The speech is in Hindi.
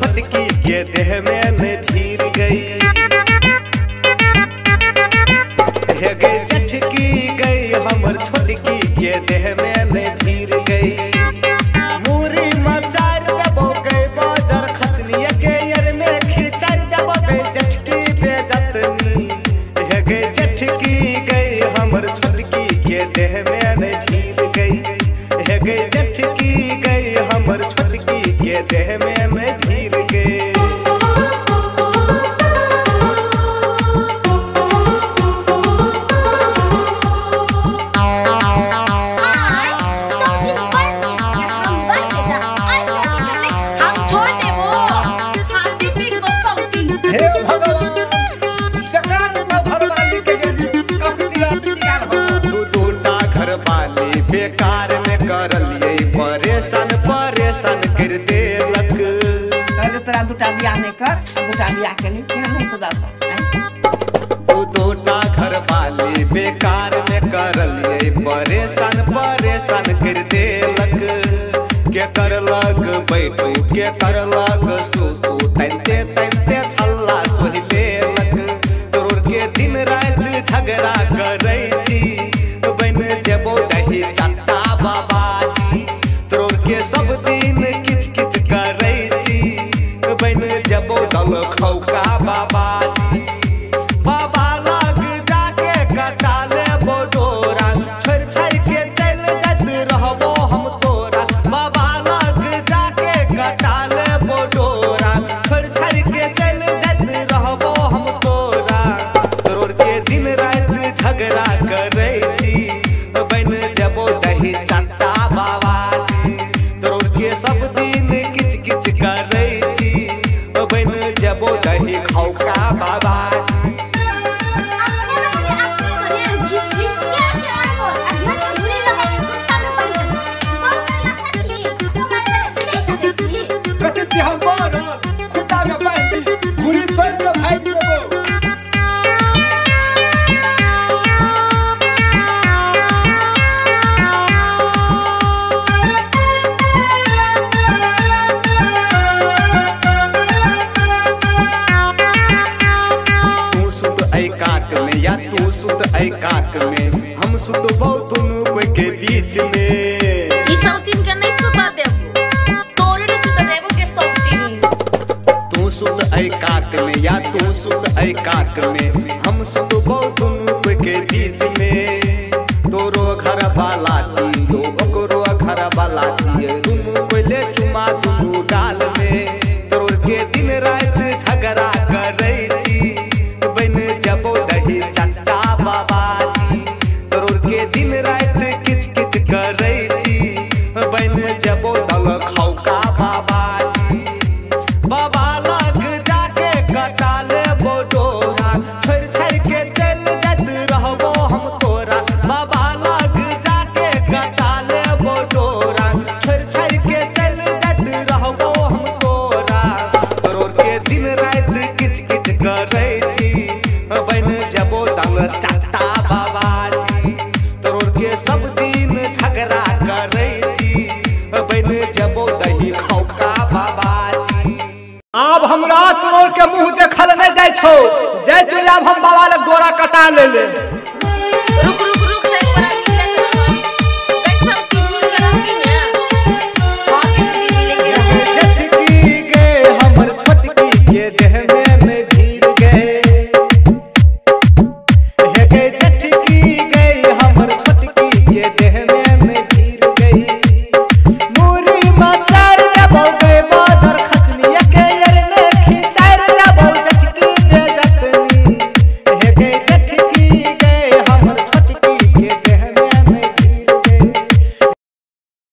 छोटकी के देह में न भीर गई। हे गई जठकी गई हमर छोटकी के देह में न भीर गई। मूरी मचार देबो गई बाजार खसनिया के यर में खिंचार जब गई जठकी बेजतनी। हे गई जठकी गई हमर छोटकी के देह में न भीर गई। हे गई जठकी गई हमर छोटकी के देह में न भीर गई। बेकार में कर लिए परेशान परेशान कर देलक। पहले तोरा दूटा बियाह नहीं कर, दूटा बियाह के नहीं सदा दूटा घर वाली बेकार में कर लिए परेशान परेशान कर देलक। के कर लग बैठू के कर लग सुसु तनते तनते छल्ला सोहि देलक। तोर के दिन रात झगड़ा करै छी बन जेबो दही चाचा बाबाजी। तोर के सब दिन किच किच करै छी बन जेबो दल खौका बाबाजी। बाबा लग जाके कटा लेबो डोरा छोड़ छाड़ के चल जात रहबो हम तोरा। बाबा लग जाके कटा लेबो डोरा छोड़ छाड़ के चल जात रहबो हम तोरा। तोर के दिन रात झगड़ा करै बन जबो दही चाचा बाबाजी। तोर के सब दिन किच किच करै छी बन जबो दही खौका बाबाजी। या तू सुत ऐ काट में हम सुत बहुत दोनों कोई के बीच में। ई सौतीन के नहीं सुता देबो तोरे नहीं सुता देबो के सौतीन। तू सुत ऐ काट में या तू सुत ऐ काट में हम सुत बहुत दोनों कोई के बीच में। तोरो घर वाला छी ओकरो घर वाला छी दोनों कोई ले चुमा दोनों गाल में। तोर के दिन रात झगड़ा करै छी बन जबो दही चाचा बाबाजी। तोर के दिन रात किच किच करै छी बन जबो दल खौका बाबाजी। बाबा लग जाके कटा लेबो डोरा छोड़ छाड़ के चल जात रहबो हम तोरा। बाबा लग जाके कटा लेबो डोरा छोड़ छाड़ के चल जात रहबो हम तोरा। तोर के दिन रात किच किच करै छी बन जबो दल चाचा बाबाजी। तोर के सब दिन झगड़ा करै छी बन जबो दही खौका बाबाजी। आब हमरा तोर के मुंह देखल नहीं जाय छौ। जाय तो आब हम बाबा लग गोरा कटा ले ले।